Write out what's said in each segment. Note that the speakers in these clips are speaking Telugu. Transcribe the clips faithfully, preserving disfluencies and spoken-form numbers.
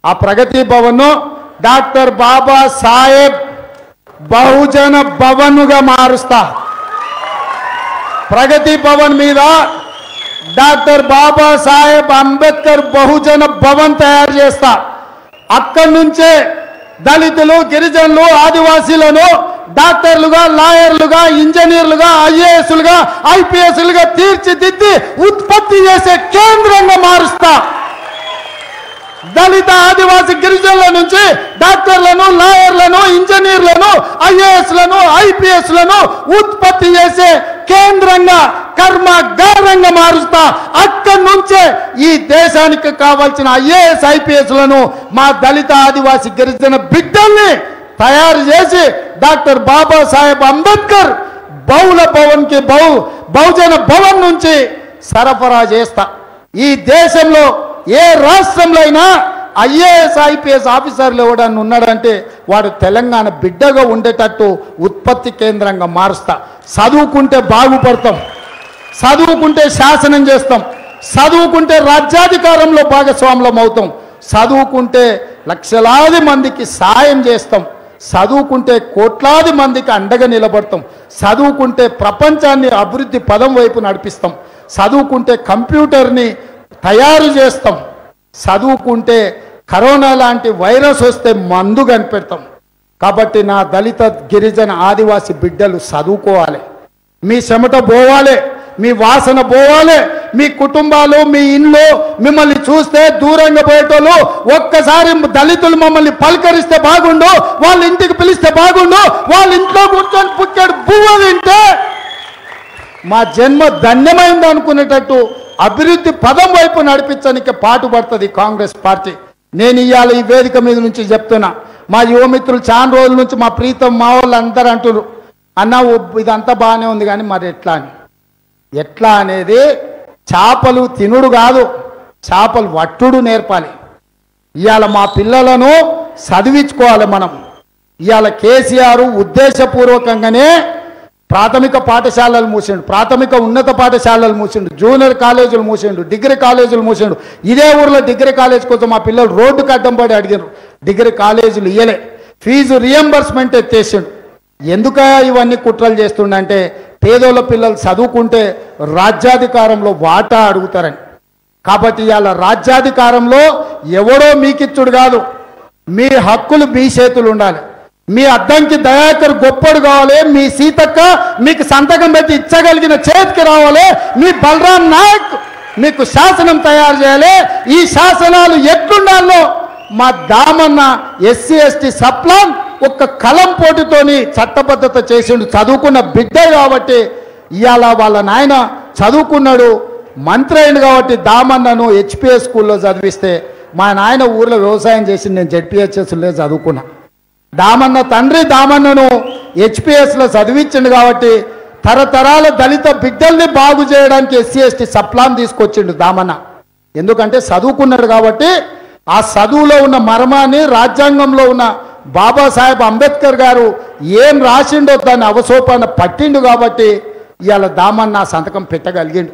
ఆ ప్రగతి భవన్ డాక్టర్ బాబా సాహెబ్ బహుజన భవన్గా మారుస్తా. ప్రగతి భవన్ మీద డాక్టర్ బాబా సాహెబ్ అంబేద్కర్ బహుజన భవన్ తయారు చేస్తా. అక్కడి నుంచే దళితులు, గిరిజనులు, ఆదివాసీలను డాక్టర్లుగా, లాయర్లుగా, ఇంజనీర్లుగా, ఐఏఎస్లుగా, ఐపీఎస్లుగా తీర్చిదిద్ది ఉత్పత్తి చేసే కేంద్రంగా మారుస్తా. దళిత, ఆదివాసీ, గిరిజనుల నుంచి డాక్టర్లను, లాయర్లను, ఇంజనీర్లను, ఐఏఎస్లను, ఐపీఎస్లను ఉత్పత్తి చేసే కేంద్రంగా, కర్మాగారంగా మారుస్తా. అక్కడి నుంచే ఈ దేశానికి కావాల్సిన ఐఏఎస్, ఐపీఎస్లను మా దళిత, ఆదివాసీ, గిరిజన బిడ్డల్ని తయారు చేసి డాక్టర్ బాబా సాహెబ్ అంబేద్కర్ బహుళ భవన్ కి బహు బహుజన భవన్ నుంచి సరఫరా చేస్తా. ఈ దేశంలో ఏ రాష్ట్రంలో అయినా ఐఏఎస్, ఐపీఎస్ ఆఫీసర్లు ఎవడన్నా ఉన్నాడంటే వాడు తెలంగాణ బిడ్డగా ఉండేటట్టు ఉత్పత్తి కేంద్రంగా మారుస్తా. చదువుకుంటే బాగుపడతాం, చదువుకుంటే శాసనం చేస్తాం, చదువుకుంటే రాజ్యాధికారంలో భాగస్వాములం అవుతాం, చదువుకుంటే లక్షలాది మందికి సాయం చేస్తాం, చదువుకుంటే కోట్లాది మందికి అండగా నిలబడతాం, చదువుకుంటే ప్రపంచాన్ని అభివృద్ధి పదం వైపు నడిపిస్తాం, చదువుకుంటే కంప్యూటర్ని తయారు చేస్తాం, చదువుకుంటే కరోనా లాంటి వైరస్ వస్తే మందు కనిపెడతాం. కాబట్టి నా దళిత, గిరిజన, ఆదివాసీ బిడ్డలు చదువుకోవాలి. మీ చెమట పోవాలి, మీ వాసన పోవాలి. మీ కుటుంబాలు, మీ ఇండ్లు మిమ్మల్ని చూస్తే దూరంగా పోయేటోళ్ళు ఒక్కసారి దళితులు మమ్మల్ని పలకరిస్తే బాగుండు, వాళ్ళ ఇంటికి పిలిస్తే బాగుండు, వాళ్ళ ఇంట్లో కూర్చొని పుట్టాడు బువ్వ తింటే మా జన్మ ధన్యమైంది అనుకునేటట్టు అభివృద్ధి పదం వైపు నడిపించడానికి పాటుపడుతుంది కాంగ్రెస్ పార్టీ. నేను ఇవాళ ఈ వేదిక మీద నుంచి చెప్తున్నా, మా యువమిత్రులు చాలా రోజుల నుంచి మా ప్రీతం మా వాళ్ళు అందరూ అంటున్నారు, అన్న ఇదంతా బాగానే ఉంది కానీ మరి ఎట్లా అని. ఎట్లా అనేది చేపలు తినుడు కాదు, చేపలు వట్టుడు నేర్పాలి. ఇవాళ మా పిల్లలను చదివించుకోవాలి మనం. ఇవాళ కేసీఆర్ ఉద్దేశపూర్వకంగానే ప్రాథమిక పాఠశాలలు మూసిండు, ప్రాథమిక ఉన్నత పాఠశాలలు మూసిండు, జూనియర్ కాలేజీలు మూసిండు, డిగ్రీ కాలేజీలు మూసిండు. ఇదే ఊర్లో డిగ్రీ కాలేజ్ కోసం మా పిల్లలు రోడ్డుకు అడ్డం పడి అడిగారు, డిగ్రీ కాలేజీలు ఇయ్యలే, ఫీజు రియంబర్స్మెంట్ ఎత్తేసిండు. ఎందుక ఇవన్నీ కుట్రలు చేస్తుండంటే పేదోళ్ళ పిల్లలు చదువుకుంటే రాజ్యాధికారంలో వాటా అడుగుతారని. కాబట్టి ఇవాళ రాజ్యాధికారంలో ఎవడో మీకిచ్చుడు కాదు, మీ హక్కులు మీ చేతులు ఉండాలి. మీ అద్దంకి దయాకర్ గొప్పడు కావాలి, మీ సీతక్క మీకు సంతకం పెట్టి ఇచ్చగలిగిన చేతికి రావాలి, మీ బలరాం నాయక్ మీకు శాసనం తయారు చేయాలి. ఈ శాసనాలు ఎట్లుండాలో మా దామన్న ఎస్సీ ఎస్టీ సప్లాన్ ఒక్క కలం పోటీతోని చట్టబద్ధత చేసిండు. చదువుకున్న బిడ్డ కాబట్టి ఇవాళ వాళ్ళ నాయన చదువుకున్నాడు, మంత్రి అయింది కాబట్టి దామన్నను హెచ్పిఎస్ స్కూల్లో చదివిస్తే మా నాయన ఊర్లో వ్యవసాయం చేసి నేను జెడ్పిహెచ్ఎస్లో చదువుకున్నా. దామన్న తండ్రి దామన్నను హెచ్పిఎస్లో చదివించిండు కాబట్టి తరతరాల దళిత బిడ్డల్ని బాగు చేయడానికి ఎస్సీ ఎస్టీ సప్లాన్ తీసుకొచ్చిండు దామన్న. ఎందుకంటే చదువుకున్నాడు కాబట్టి ఆ చదువులో ఉన్న మర్మాన్ని, రాజ్యాంగంలో ఉన్న బాబాసాహెబ్ అంబేద్కర్ గారు ఏం రాసిండో దాన్ని అవసోపాన పట్టిండు కాబట్టి ఇవాళ దామన్న సంతకం పెట్టగలిగిండు.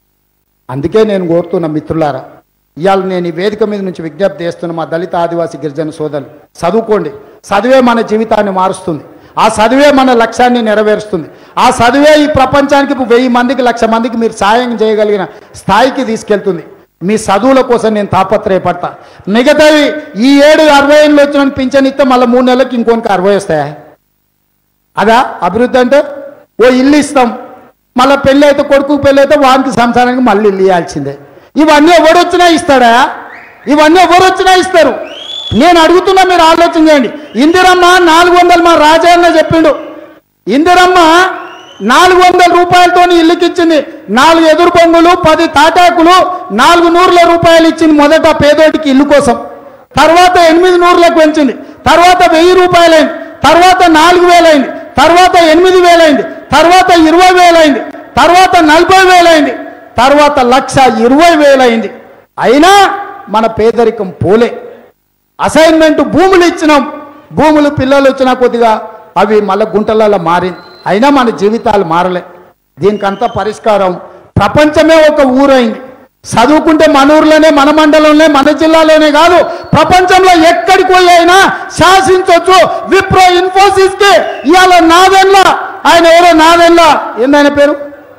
అందుకే నేను కోరుతున్న మిత్రులారా, ఇవాళ నేను ఈ వేదిక మీద నుంచి విజ్ఞప్తి చేస్తున్న మా దళిత, ఆదివాసీ, గిరిజన సోదరులు, చదువుకోండి. చదివే మన జీవితాన్ని మారుస్తుంది, ఆ చదివే మన లక్ష్యాన్ని నెరవేరుస్తుంది, ఆ చదివే ఈ ప్రపంచానికి వెయ్యి మందికి, లక్ష మందికి మీరు సాయం చేయగలిగిన స్థాయికి తీసుకెళ్తుంది. మీ చదువుల కోసం నేను తాపత్రయపడతా. మిగతావి ఈ ఏడు అరవై ఏళ్ళు వచ్చిన పింఛన్ ఇస్తే మళ్ళీ మూడు నెలలకు ఇంకొనికి అరవై వస్తాయా? అదా అభివృద్ధి అంటే? ఓ ఇల్లు ఇస్తాం, మళ్ళీ పెళ్ళి అయితే కొడుకు పెళ్ళి అయితే వానికి సంసారానికి మళ్ళీ ఇల్లు ఇవ్వాల్సిందే. ఇవన్నీ ఎవరు వచ్చినా ఇస్తాడా? ఇవన్నీ ఎవరు వచ్చినా ఇస్తారు. నేను అడుగుతున్నా, మీరు ఆలోచన చేయండి. ఇందిరమ్మ నాలుగు వందలు మా రాజన్న చెప్పిండు, ఇందిరమ్మ నాలుగు వందల రూపాయలతో ఇల్లుకిచ్చింది. నాలుగు ఎదురు బొంగులు, పది తాటాకులు, నాలుగు నూరుల రూపాయలు ఇచ్చింది మొదట పేదోటికి ఇల్లు కోసం. తర్వాత ఎనిమిది నూరులకు పెంచింది, తర్వాత వెయ్యి రూపాయలైంది, తర్వాత నాలుగు వేలైంది, తర్వాత ఎనిమిది వేలైంది, తర్వాత ఇరవై వేలైంది, తర్వాత నలభై వేలైంది, తర్వాత లక్ష ఇరవై వేలైంది. అయినా మన పేదరికం పోలే. అసైన్మెంట్ భూములు ఇచ్చినాం, భూములు పిల్లలు వచ్చినా కొద్దిగా అవి మళ్ళీ గుంటలలో మారింది, అయినా మన జీవితాలు మారలే. దీనికంతా పరిష్కారం ప్రపంచమే ఒక ఊరైంది. చదువుకుంటే మన ఊర్లోనే మన మండలంలోనే మన జిల్లాలోనే కాదు ప్రపంచంలో ఎక్కడికి పోయి అయినా శాసించవచ్చు. విప్రో ఇన్ఫోసిస్ కి ఇవాళ నాదెండ్ల ఆయన ఎవరో నాదెండ్ల ఏందైన పేరు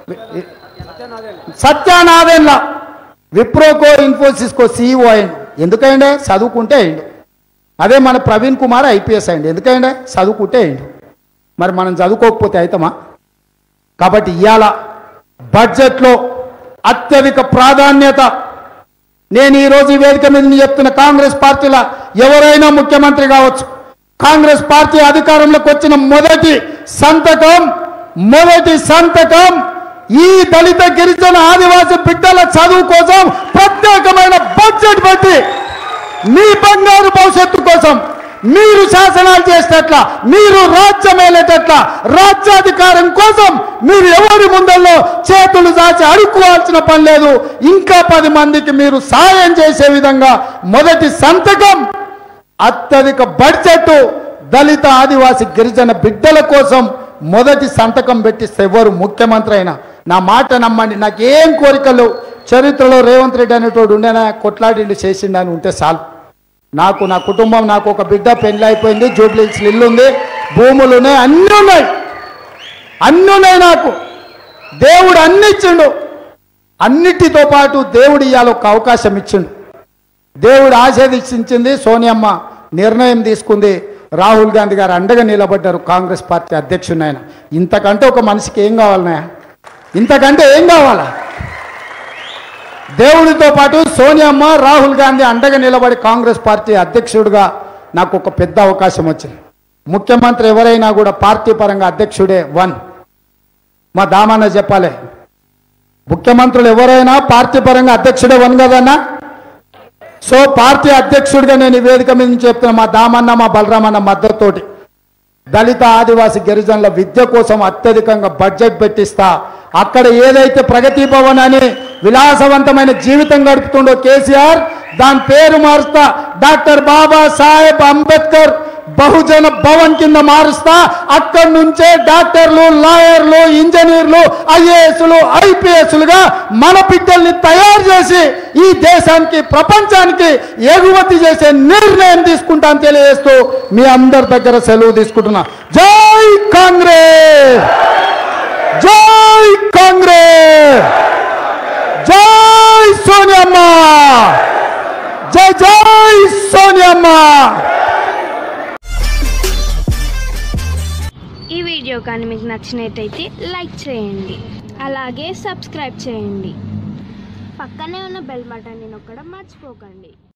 సత్యానాదెండ్ల విప్రోకో ఇన్ఫోసిస్కో సీఈఓ అయిండు. ఎందుకైండే చదువుకుంటే అయిండు. అదే మన ప్రవీణ్ కుమార్ ఐపీఎస్ అయిండు. ఎందుకైండే చదువుకుంటే అయిండు. మరి మనం చదువుకోకపోతే అవుతామా? కాబట్టి ఇవాళ బడ్జెట్లో అత్యధిక ప్రాధాన్యత నేను ఈరోజు ఈ వేదిక మీద చెప్తున్న కాంగ్రెస్ పార్టీల ఎవరైనా ముఖ్యమంత్రి కావచ్చు. కాంగ్రెస్ పార్టీ అధికారంలోకి వచ్చిన మొదటి సంతకం మొదటి సంతకం ఈ దళిత గిరిజన ఆదివాసీ బిడ్డల చదువు కోసం ప్రత్యేకమైన బడ్జెట్ పెట్టి మీ బంగారు భవిష్యత్తు కోసం మీరు శాసనాలు చేసేటట్ల మీరు రాజ్యం ఏలేటట్ల రాజ్యాధికారం కోసం మీరు ఎవరి ముందల్లో చేతులు దాచి అడుక్కోవాల్సిన పని లేదు. ఇంకా పది మందికి మీరు సాయం చేసే విధంగా మొదటి సంతకం అత్యధిక బడ్జెట్ దళిత ఆదివాసీ గిరిజన బిడ్డల కోసం మొదటి సంతకం పెట్టిస్తే ఎవరు ముఖ్యమంత్రి అయినా నా మాట నమ్మండి. నాకేం కోరికలు చరిత్రలో రేవంత్ రెడ్డి అనేటోడు ఉండేనా కొట్లాడిండు చేసిండని ఉంటే చాలు. నాకు నా కుటుంబం నాకు ఒక బిడ్డ పెళ్లి అయిపోయింది, జూబ్లీస్ ఇల్లు ఉంది, భూములు ఉన్నాయి, అన్నీ ఉన్నాయి అన్నీ ఉన్నాయి నాకు. దేవుడు అన్ని ఇచ్చిండు. అన్నిటితో పాటు దేవుడు ఇవాళ ఒక అవకాశం ఇచ్చిండు. దేవుడు ఆశీర్వదించింది. సోనియమ్మ నిర్ణయం తీసుకుంది. రాహుల్ గాంధీ గారు అండగా నిలబడ్డారు కాంగ్రెస్ పార్టీ అధ్యక్షుడు. ఆయన ఇంతకంటే ఒక మనిషికి ఏం కావాలన్నా? ఇంతకంటే ఏం కావాలా? దేవుడితో పాటు సోనియమ్మ రాహుల్ గాంధీ అండగా నిలబడి కాంగ్రెస్ పార్టీ అధ్యక్షుడిగా నాకు ఒక పెద్ద అవకాశం వచ్చింది. ముఖ్యమంత్రి ఎవరైనా కూడా పార్టీ పరంగా అధ్యక్షుడే వన్. మా దామన్న చెప్పాలి, ముఖ్యమంత్రులు ఎవరైనా పార్టీ పరంగా అధ్యక్షుడే వన్ కదన్నా. సో పార్టీ అధ్యక్షుడిగా నేను ఈ వేదిక మీద నుంచి చెప్తున్నా, మా దామన్న మా బలరామన్న మద్దతుతోటి దళిత ఆదివాసీ గిరిజనుల విద్య కోసం అత్యధికంగా బడ్జెట్ పెట్టిస్తా. అక్కడ ఏదైతే ప్రగతి భవన్ అని విలాసవంతమైన జీవితం గడుపుతుండో కేసీఆర్, దాని పేరు మారుస్తా డాక్టర్ బాబా సాహెబ్ అంబేద్కర్ బహుజన భవన్ కింద మారుస్తా. అక్కడి నుంచే డాక్టర్లు, లాయర్లు, ఇంజనీర్లు, ఐఏఎస్లు, ఐపీఎస్లుగా మన బిడ్డల్ని తయారు చేసి ఈ దేశానికి ప్రపంచానికి ఎగుమతి చేసే నిర్ణయం తీసుకుంటాను తెలియజేస్తూ మీ అందరి దగ్గర సెలవు తీసుకుంటున్నా. జై కాంగ్రెస్, జై కాంగ్రెస్, జై సోనియమ్మ, జై జై సోనియమ్మ. ఈ వీడియో కానీ మీకు నచ్చినట్టయితే లైక్ చేయండి, అలాగే సబ్స్క్రైబ్ చేయండి. పక్కనే ఉన్న బెల్ బటన్ని నొక్కడం మర్చిపోకండి.